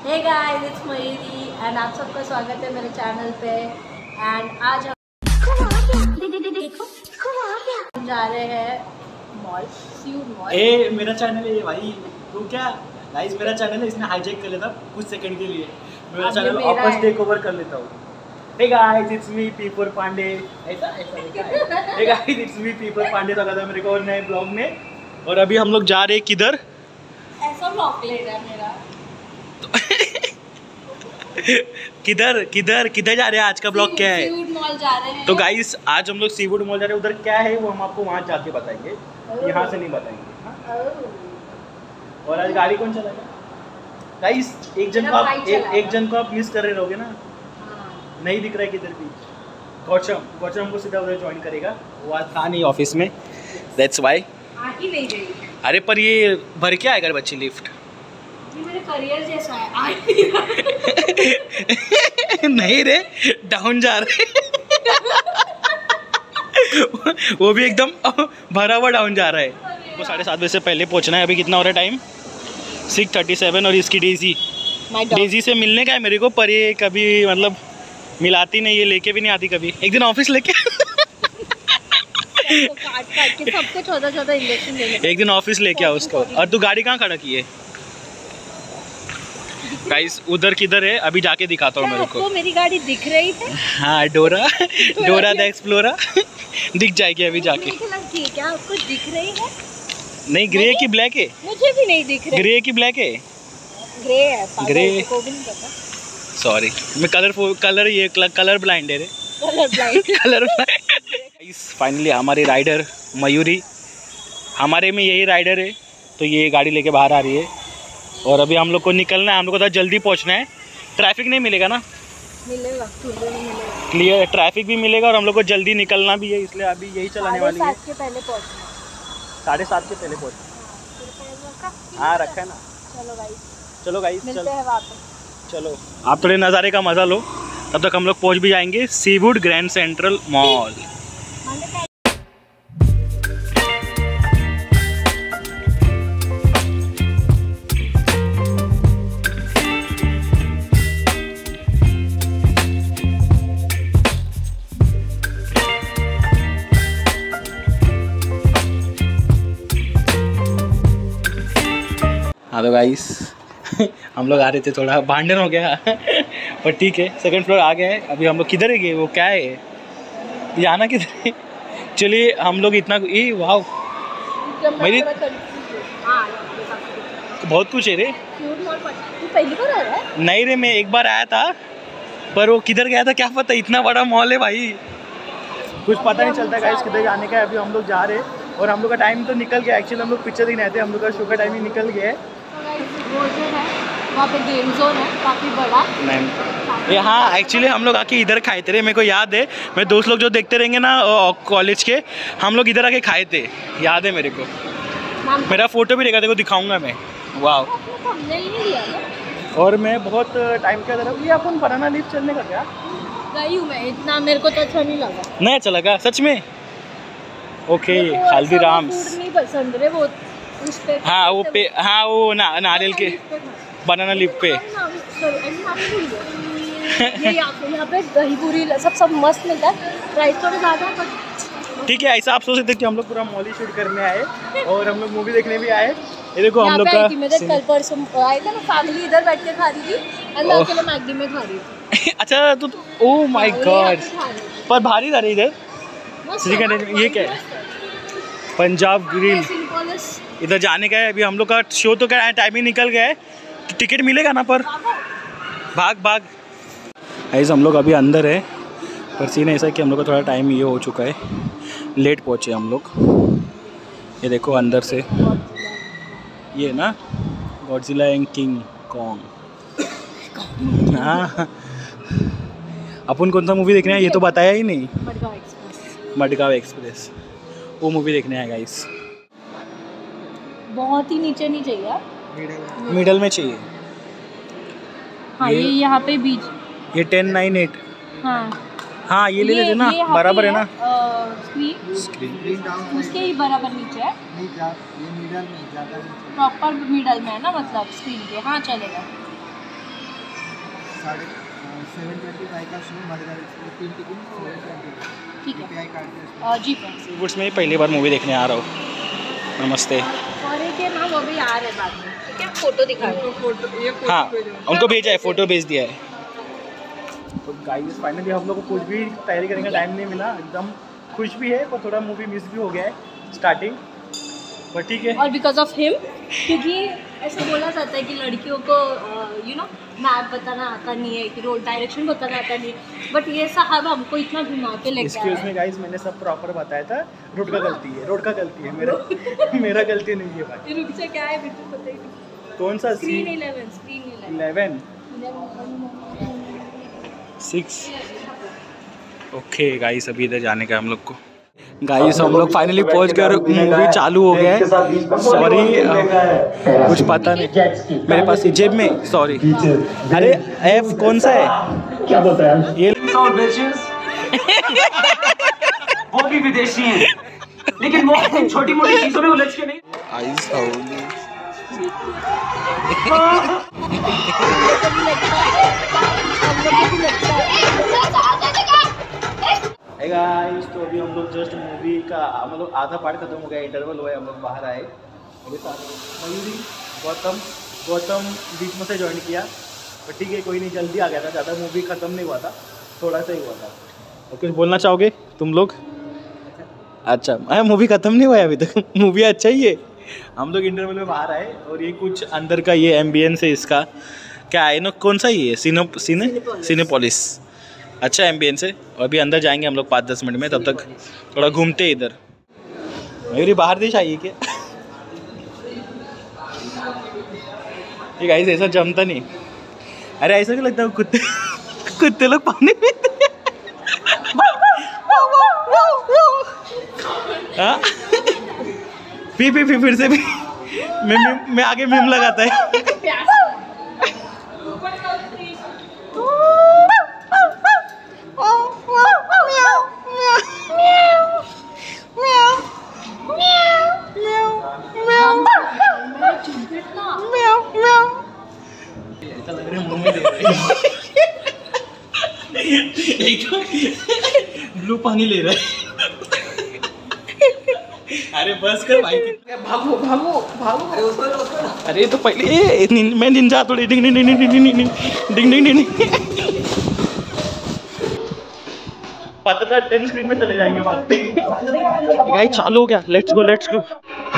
Hey guys, it's Mayuri and आप सबका स्वागत है मेरे चैनल पे। एंड आज हम जा रहे हैं मॉल, सीवुड मॉल। ए मेरा चैनल है ये भाई, तू क्या गाइस मेरा चैनल है, इसने हाईजैक कर लेता कुछ सेकंड के लिए। मेरा चैनल वापस टेक ओवर कर लेता हूँ। हे गाइस इट्स मी पीपर पांडे। ऐसा हे गाइस इट्स मी पीपर पांडे स्वागत है मेरे को और नए ब्लॉग में। और अभी हम लोग जा रहे हैं किधर? ऐसा ब्लॉग ले रहा है मेरा। किधर किधर किधर जा रहे हैं? आज का ब्लॉग क्या है? सीवुड मॉल जा रहे हैं। तो गाइस आज हम लोग सीवुड मॉल जा रहे हैं। उधर क्या है वो हम आपको वहाँ जाके बताएंगे, यहाँ से नहीं बताएंगे। और आज गाड़ी कौन चलाएगा? गाइस एक जन को आप मिस कर रहे रहोगे ना। नहीं दिख रहा है किधर भी। गौचम हमको सीधा उधर ज्वाइन करेगा। वो आज था नहीं ऑफिस में, दैट्स वाई आ ही नहीं रही। अरे पर ये भर के आएगा बच्ची लिफ्ट। ये मेरे करियर जैसा है, आ ही नहीं रहा। नहीं रे, डाउन जा रहे। वो भी एकदम भरा हुआ डाउन जा रहा है। तो 7:30 बजे से पहले पहुंचना है। अभी कितना हो रहा है टाइम? 6:37। और इसकी डेजी से मिलने का है मेरे को, पर ये कभी मतलब मिलाती नहीं, ये लेके भी नहीं आती कभी। एक दिन ऑफिस लेके काट के सबको 14 इंजेक्शन देने। एक दिन ऑफिस लेके आओ उसको। और तू गाड़ी कहाँ खड़ा की है? गाइस उधर किधर है अभी जाके दिखाता हूँ मेरे को। मेरी गाड़ी दिख रही है। हाँ डोरा द एक्सप्लोरर दिख जाएगी अभी जाके। क्या आपको दिख रही है? नहीं, ग्रे की ब्लैक है। मुझे भी नहीं दिख रही। ग्रे की ब्लैक है। ग्रे है। ग्रे को भी नहीं पता। सॉरी मैं कलर ब्लाइंड है रे। Colour blind. फाइनली हमारी राइडर मयूरी, हमारे में यही राइडर है, तो ये गाड़ी लेके बाहर आ रही है। और अभी हम लोग को निकलना है, हम लोग को तो जल्दी पहुंचना है। ट्रैफिक नहीं मिलेगा ना? मिलेगा, क्लियर ट्रैफिक भी मिलेगा और हम लोग को जल्दी निकलना भी है, इसलिए अभी यही चलाने वाली है। 7:30 के पहले पहुंचना। 7:30 के पहले पहुंचना। हाँ रखा है ना। चलो गाइस मिलते हैं वहाँ पे। चलो आप थोड़े नज़ारे का मज़ा लो, तब तक हम लोग पहुंच भी जाएंगे सीवुड ग्रैंड सेंट्रल मॉल। हाँ तो गाइस हम लोग आ रहे थे, थोड़ा भांडन हो गया पर ठीक है। सेकंड फ्लोर आ गए। अभी हम लोग किधर है गए? वो क्या है, जाना किधर है? चलिए हम लोग इतना वाह मेरी बहुत कुछ है रे। पहली बार आ रहा है? नहीं रे, मैं एक बार आया था, पर वो किधर गया था क्या पता। इतना बड़ा मॉल है भाई, कुछ पता नहीं चलता गाइस किधर जाने का है। अभी हम लोग जा रहे हैं और हम लोग का टाइम तो निकल गया। एक्चुअली हम लोग पिक्चर देखने आए थे, हम लोग का शो का टाइम ही निकल गया है। वो जो है वहाँ पे गेम जोन है काफ़ी बड़ा। नहीं हाँ, एक्चुअली हम लोग आके इधर खाए थे। मेरे को याद है, मैं दोस्त लोग जो देखते रहेंगे ना कॉलेज के, हम लोग इधर आके खाए थे, याद है मेरे को। मेरा फोटो भी देखा, देखो दिखाऊंगा मैं। वाह। और मैं बहुत टाइम के अंदर ये अपन बनाना लीफ चलने का क्या गई हूँ मैं, इतना मेरे को तो अच्छा नहीं लगा। नहीं अच्छा लगा सच में? ओके हल्दीराम्स नहीं पसंद रे वो उस पे। हाँ वो पे, हाँ वो नारियल के बनाना लीफ पे। यहाँ पे दही पूरी सब मस्त मिलता है, प्राइस थोड़ा ज़्यादा है। ठीक है, ऐसा आप सोच सकते कि हम लोग पूरा मॉल ही शूट करने आए और हम लोग मूवी देखने भी आए। ये देखो हम लोग का कल परसों आए थे ना, फैमिली इधर बैठ के खा रही थी और मैं अकेले मैगडी में खा रही थी। अच्छा तो ओह माय गॉड, पर भारी था रे इधर। ये क्या है? पंजाब ग्रिल। इधर जाने का है। अभी हम लोग का शो तो क्या टाइमिंग निकल गया है, टिकट मिलेगा ना? पर भाग ऐसे हम लोग अभी अंदर है, पर सीन ऐसा है कि हम लोग का थोड़ा टाइम ये हो चुका है, लेट पहुँचे हम लोग। ये देखो अंदर से ये ना गॉडजिला एंड किंग कॉन्ग। हाँ अपन कौन सा मूवी देखने आए ये तो बताया ही नहीं। मडगांव एक्सप्रेस वो मूवी देखने आए गाइस। बहुत ही नीचे नहीं चाहिए, मिडल में चाहिए। हाँ ये यहाँ पे बीच ये 1098। हाँ ये ले लेते ना, बराबर है ना स्क्रीन उसके ही बराबर नीचे है, प्रॉपर मिडल में है ना, मतलब स्क्रीन के। हाँ चलेगा। 725 का शो मजेदार 3 टिकट 720। ठीक है जी फ्रेंड्स। बॉलीवुड में पहली बार मूवी देखने आ रहा हूँ। नमस्ते। और एक है ना वो भी आ रहे बाद में, ठीक है फोटो दिखा रहे हैं। हाँ उनको भेजा है, फोटो भेज दिया है। तो गाइस फाइनली हम लोग को कुछ भी तैयारी करने का टाइम नहीं मिला, एकदम खुश भी है पर थोड़ा मूवी मिस भी हो गया है स्टार्टिंग, पर ठीक है। और बिकॉज ऑफ हिम, क्योंकि ऐसा बोला जाता है कि लड़कियों को यू नो मैप बताना आता नहीं है, कि रोड डायरेक्शन बताना आता नहीं है, बट ये साहब हमको इतना घुमा के लेके एक्सक्यूज मी गाइस, मैंने सब प्रॉपर बताया था। रोड का गलती है, रोड का गलती है मेरा मेरा गलती नहीं है भाई। रुक जा, क्या है बिल्कुल पता ही नहीं। कौन सा स्क्रीन 11 6। ओके गाइस अभी इधर जाने का हम लोग को। गाइस हम लोग फाइनली पहुंच कर मूवी चालू हो गया है। सॉरी कुछ पता नहीं मेरे पास जेब में, सॉरी। अरे एफ कौन सा है, क्या बोलता है ये? वो भी विदेशी हैं, लेकिन वो छोटी मोटी चीजों में उलझ के नहीं। आइस हे गाइस, तो अभी हम लोग जस्ट मूवी का मतलब आधा पार्ट खत्म हो गया, इंटरवल हुआ है, हम लोग बाहर आए। अभी मयूरी गौतम बीच में से ज्वाइन किया, पर ठीक है कोई नहीं, जल्दी आ गया था, ज़्यादा मूवी खत्म नहीं हुआ था, थोड़ा सा ही हुआ था। और कुछ बोलना चाहोगे तुम लोग? अच्छा अरे मूवी खत्म नहीं हुआ है अभी तक मूवी अच्छा ही है। हम लोग इंटरवल में बाहर आए और ये कुछ अंदर का ये एम्बियंस है इसका, क्या है ना, कौन सा ये सिनेपोलिस, अच्छा एम्बियंस है। और अभी अंदर जाएंगे हम लोग 5-10 मिनट में, तब तक थोड़ा घूमते इधर। मेरी बाहर देश आई है क्या? ये गाइस ऐसा जमता नहीं। अरे ऐसा क्यों लगता है कुत्ते लोग पानी पीते हैं। हाँ? पी फिर से भी मैं आगे मीम लगाता है। ऐसा लग रहा है मुंह में ले रहे हैं। ब्लू पानी ले रहा है। अरे बस कर भाई, भागो भागो भागो। अरे तो पहले मैं निंजा थोड़ी डिंग डिंग डिंग डिंग डिंग डिंग डिंग डिंग। पता था 10 स्पीड में चले जाएंगे भागते। गाइस चालू हो गया, let's go let's go.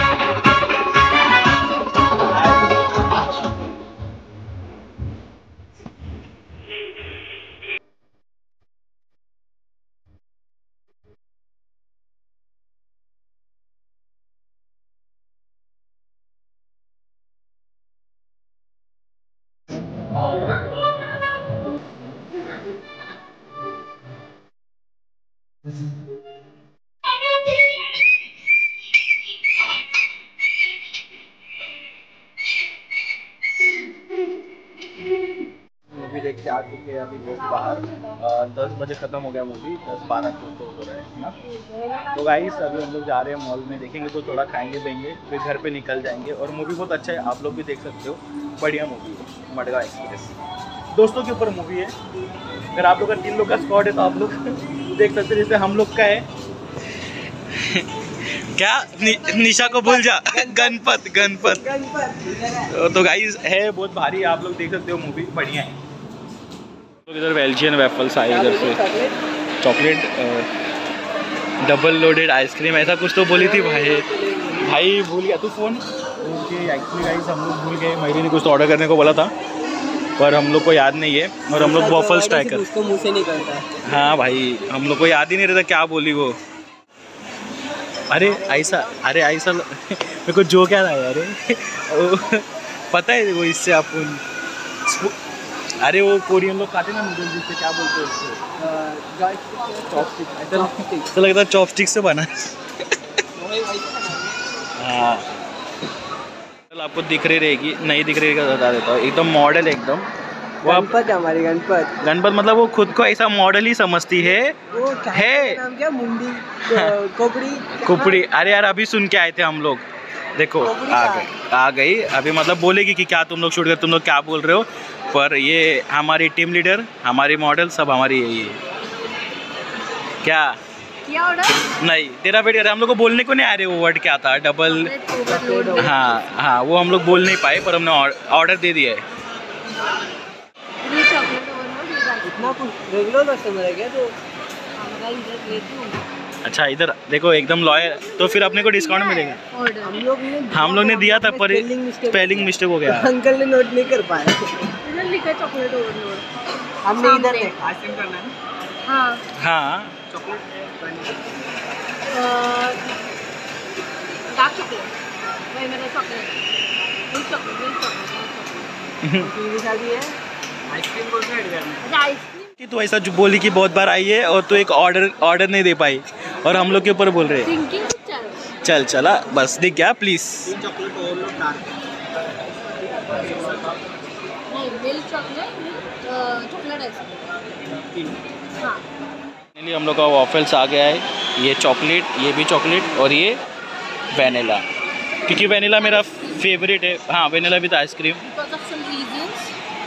Movie देख के आ चुके हैं अभी लोग बाहर। 10 बजे खत्म हो गया मूवी, 10-12 तो हो रहा है ना। तो गाइस अभी हम लोग जा रहे हैं मॉल में, देखेंगे तो थोड़ा खाएंगे पिएंगे, फिर घर पे निकल जाएंगे। और मूवी बहुत अच्छा है, आप लोग भी देख सकते हो, बढ़िया मूवी है मडगांव एक्सप्रेस। दोस्तों के ऊपर मूवी है। अगर आप लोग का 3 लोग का स्क्वाड है तो आप लोग देख सकते हैं, जैसे हम लोग का है। क्या निशा को भूल जा, गणपत। तो गाइस है बहुत भारी, आप लोग देख सकते हो, मूवी बढ़िया है। तो इधर बेल्जियन वेफल्स आए, इधर से चॉकलेट डबल लोडेड आइसक्रीम, ऐसा कुछ तो बोली थी भाई भूल गया तू फ़ोन। ओके एक्चुअली गाइस हम लोग भूल गए, मयूरी ने कुछ तो ऑर्डर करने को बोला था पर हम लोग को याद नहीं है। और हम लोग वॉफल्स ट्राई कर, उसको मुंह से निकलता है। हाँ भाई हम लोग को याद ही नहीं रहता क्या बोली वो। अरे ऐसा मेरे को जो क्या था यार, पता है वो इससे अपन, अरे वो कोरियन लोग खाते ना नूडल्स, जिससे क्या बोलते हैं उसको, चॉपस्टिक। तो लगता है चॉपस्टिक से बना। हाँ चल आपको दिख रही रहेगी, नहीं दिख रही बता देता हूँ, एकदम मॉडल एकदम। गणपत है हमारी, गणपत मतलब वो खुद को ऐसा मॉडल ही समझती है। वो है नाम क्या, मुंडी खोपड़ी। अरे यार अभी सुन के आए थे हम लोग, देखो आ गई अभी, मतलब बोलेगी कि क्या तुम लोग शूट कर, तुम लोग क्या बोल रहे हो, पर ये हमारी टीम लीडर, हमारी मॉडल सब हमारी यही है। क्या ऑर्डर? नहीं, तेरा वेट कर रहे, हम लोग को बोलने को नहीं आ रहे वो वर्ड क्या था, डबल। हाँ वो हम लोग बोल नहीं पाए, पर हमने ऑर्डर दे दिया है। ये चॉकलेट ओवरलोड इतना कुछ रेगुलर कस्टमर है क्या? तो इधर लेती हूँ। अच्छा इधर देखो एकदम लॉयल, तो फिर अपने को डिस्काउंट मिलेगा। ऑर्डर हम लोग ने दिया था पर स्पेलिंग मिस्टेक हो गया। अंकल ने नोट नहीं कर पाया। इधर लिखा है चॉकलेट ओवरलोड। हमने इधर देखा। आइसक्रीम करना है। हाँ हाँ चॉकलेट डार्क चॉकलेट, वही मेरा चॉकलेट, मिल्क चॉकलेट। शादी है। आइसक्रीम बोल रहे हैं अच्छा आइसक्रीम कि तू ऐसा जो बोली कि बहुत बार आई है और तू एक ऑर्डर नहीं दे पाई और हम लोग के ऊपर बोल रहे हैं। थिंकिंग चला बस दिख गया प्लीज। Chocolate overload dark. नहीं मिल्क चॉकलेट आइसक्रीम। हाँ फाइनली हम लोग का वॉफल्स आ गया है, ये चॉकलेट, ये भी चॉकलेट और ये वेनिला, क्योंकि वेनिला मेरा फेवरेट है। हाँ vanilla with ice cream. Because of some reasons.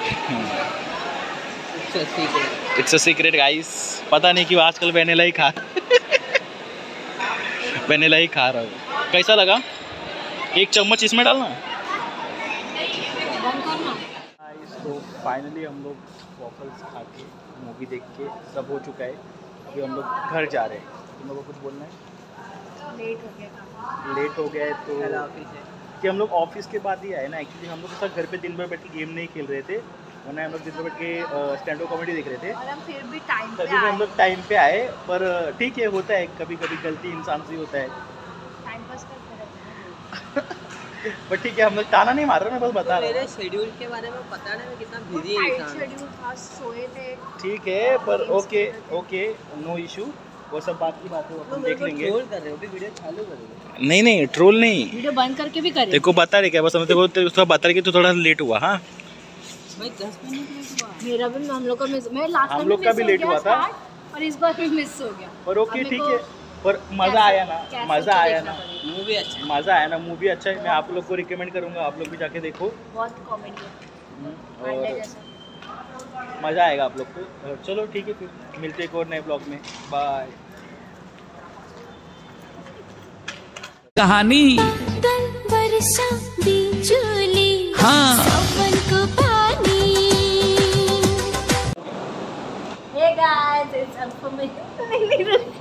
It's a secret guys, पता नहीं क्यों आजकल वेनिला ही खा वेनिला ही खा रहा हूँ। कैसा लगा? एक चम्मच इसमें डालना। तो फाइनली हम लोग वॉफल्स खा के, मूवी देख के सब हो चुका है, अभी हम लोग घर जा रहे हैं। तुम लोगों को कुछ बोलना है? लेट हो गया है तो कि हम लोग ऑफिस के बाद ही आए ना, एक्चुअली हम लोग के साथ घर पे दिन भर बैठ के गेम नहीं खेल रहे थे, वरना हम लोग दिन भर बैठ के स्टैंड अप कॉमेडी देख रहे थे, और हम फिर भी टाइम पे तभी हम लोग टाइम पे आए। पर ठीक है, होता है कभी कभी, गलती इंसान से होता है। टाइम पास करते रहते हैं। बट ठीक है, हम लोग ताना नहीं मार रहे, मैं बस बता रहा मेरे हूँ। शेड्यूल के बारे में पता नहीं मैं कितना बिजी टाइट इंसान हूँ। शेड्यूल था, सोए थे। ठीक है, पर ओके नो इशू, वो सब बात की बात है, अपन देख लेंगे। ट्रोल कर रहे हो, अभी वीडियो चालू करेंगे। नहीं ट्रोल नहीं, वीडियो बंद करके भी करें। देखो बता रहे क्या, बस हम तेरे को बता रहे कि तू थोड़ा लेट हुआ। हाँ भाई 10 मिनट लेट हुआ। मेरा भी, हम लोग का मिस, मैं लास्ट हम टाइम लोग का भी लेट हुआ था, और इस बार भी मिस हो गया। पर ओके ठीक है, पर मज़ा आया ना, मज़ा आया ना, मूवी अच्छा है। मज़ा आया ना, मूवी अच्छा है। मैं आप लोग को रिकमेंड करूँगा, आप लोग भी जाके देखो, बहुत कॉमेडी है, और अंडे जैसा। मज़ा आएगा आप लोग को। चलो ठीक है, फिर मिलते हैं एक और नए ब्लॉग में। बाय। कहानी वर्षा बिजुली, हाँ सावन को पानी। Hey guys, it's Anfumi.